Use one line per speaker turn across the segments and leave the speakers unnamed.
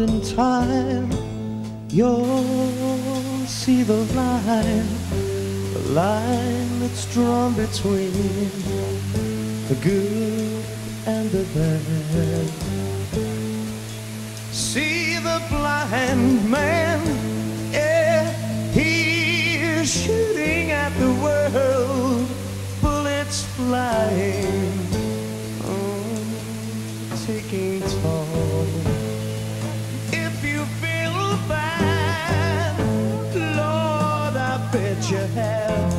in time, you'll see the line that's drawn between the good and the bad. See the blind man, yeah, he's shooting at the world, bullets flying, taking toll. If you feel bad, Lord, I bet you have,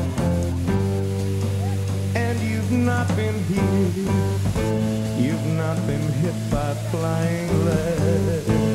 and you've not been hit, you've not been hit by flying lead.